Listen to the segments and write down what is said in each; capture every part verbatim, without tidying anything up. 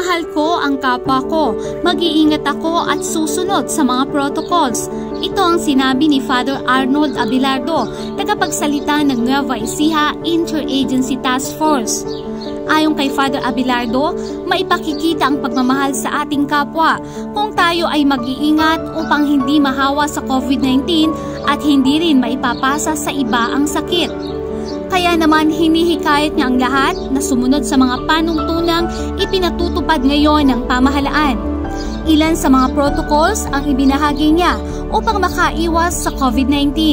mahal ko ang kapwa ko. Mag-iingat ako at susunod sa mga protocols. Ito ang sinabi ni Father Arnold Abelardo, tagapagsalita ng Nueva Ecija Interagency Task Force. Ayon kay Father Abelardo, maipakikita ang pagmamahal sa ating kapwa kung tayo ay mag-iingat upang hindi mahawa sa COVID nineteen at hindi rin maipapasa sa iba ang sakit. Kaya naman hinihikayat niya ang lahat na sumunod sa mga panuntunang ipinatutupad ngayon ng pamahalaan. Ilan sa mga protocols ang ibinahagi niya upang makaiwas sa COVID nineteen.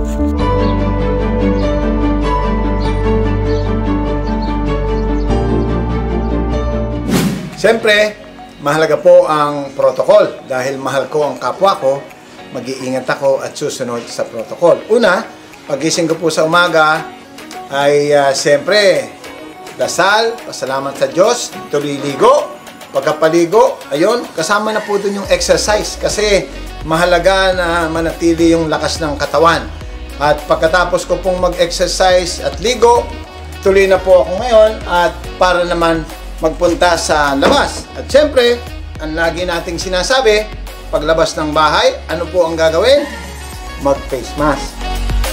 Siyempre, mahalaga po ang protocol dahil mahal ko ang kapwa ko, mag-iingat ako at susunod sa protocol. Una, pagising ko po sa umaga, ay uh, siyempre dasal, pasalamat sa Diyos, tuloy ligo. Pagkapaligo, ayun, kasama na po dun yung exercise kasi mahalaga na manatili yung lakas ng katawan. At pagkatapos ko pong mag-exercise at ligo, tuloy na po ako ngayon at para naman magpunta sa labas. At siyempre, ang lagi nating sinasabi, paglabas ng bahay, ano po ang gagawin? Mag-face mask.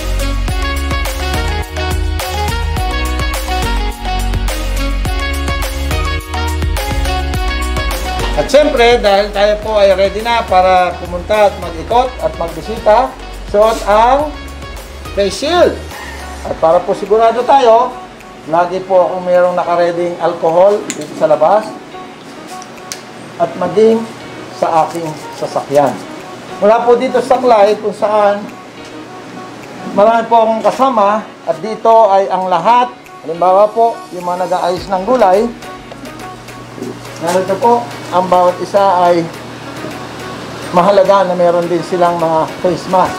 At siyempre, dahil tayo po ay ready na para pumunta at mag-ikot at magbisita, suot ang face shield. At para po sigurado tayo, lagi po akong mayroong nakareding alcohol dito sa labas at maging sa aking sasakyan. Mula po dito sa saklay kung saan marami po akong kasama at dito ay ang lahat, halimbawa po yung mga nag-aayos ng gulay, narito po, ang bawat isa ay mahalaga na meron din silang mga face mask.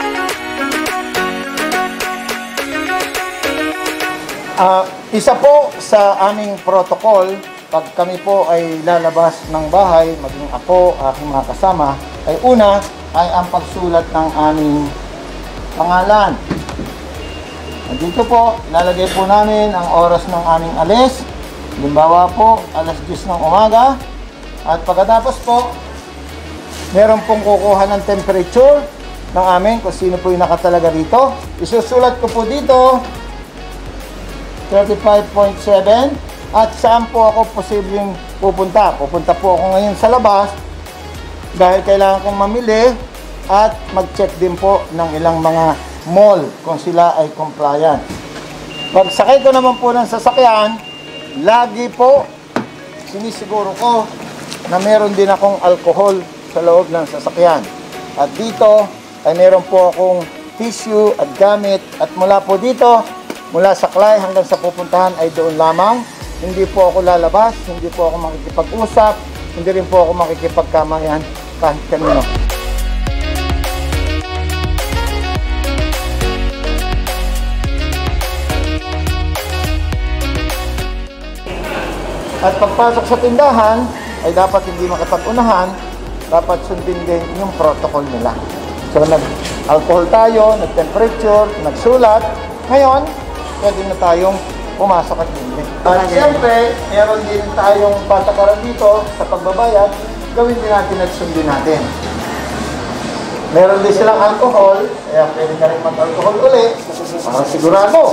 Uh, isa po sa aming protocol, pag kami po ay lalabas ng bahay, maging ako, aking mga kasama, ay una ay ang pagsulat ng aming pangalan. At dito po, lalagay po namin ang oras ng aming alis. Halimbawa po, alas diyes ng umaga. At pagkatapos po, meron pong kukuha ng temperature ng amin kung sino po yung nakatalaga dito. Isusulat ko po dito, thirty-five point seven. At saan po ako posibleng pupunta. Pupunta po ako ngayon sa labas dahil kailangan kong mamili at mag-check din po ng ilang mga mall kung sila ay compliant. Pag sakay ko naman po ng sasakyan, lagi po sinisiguro ko na meron din akong alcohol sa loob ng sasakyan. At dito ay meron po akong tissue at gamit. At mula po dito, mula sa saklay hanggang sa pupuntahan ay doon lamang. Hindi po ako lalabas, hindi po ako makikipag-usap, hindi rin po ako makikipagkamayan kahit kanino. At pagpasok sa tindahan, ay dapat hindi makipag-unahan, dapat sundin din yung protocol nila. So, nag-alcohol tayo, nag-temperature, nagsulat. Ngayon, pwede na tayong pumasok at hindi. At siyempre, meron din tayong patakaran dito sa pagbabayad, gawin din natin at sundin natin. Meron din silang alcohol, kaya pwede ka rin mag-alcohol ulit, para sigurado.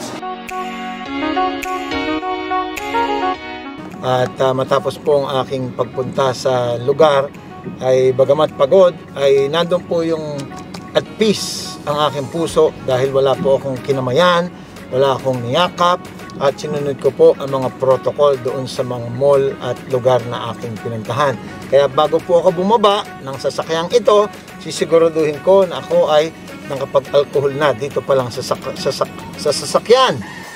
At uh, matapos po ang aking pagpunta sa lugar, ay bagamat pagod, ay nandun po yung at peace ang aking puso dahil wala po akong kinamayan, wala akong niyakap, at sinunod ko po ang mga protocol doon sa mga mall at lugar na aking pinuntahan. Kaya bago po ako bumaba ng sasakyang ito, sisiguraduhin ko na ako ay nakapag-alcohol na dito pa lang sa, sa, sa, sa sasakyan.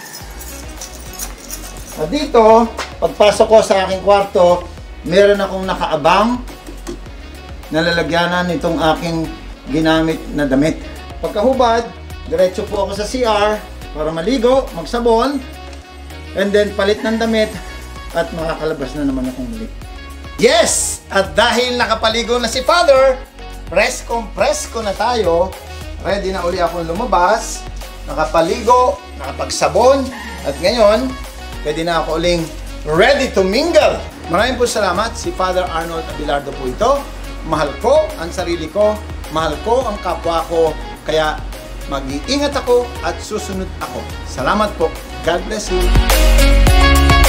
At dito, pagpasok ko sa aking kwarto, meron akong nakaabang na lalagyanan nitong aking ginamit na damit. Pagkahubad, diretso po ako sa C R para maligo, magsabon, and then palit ng damit at makakalabas na naman akong muli. Yes! At dahil nakapaligo na si Father, press compress ko na tayo. Ready na uli akong lumabas, nakapaligo, nakapagsabon, at ngayon, pwede na ako uling ready to mingle. Maraming po salamat. Si Father Arnold Abelardo po ito. Mahal ko ang sarili ko, mahal ko ang kapwa ko, kaya mag-iingat ako at susunod ako. Salamat po. God bless you.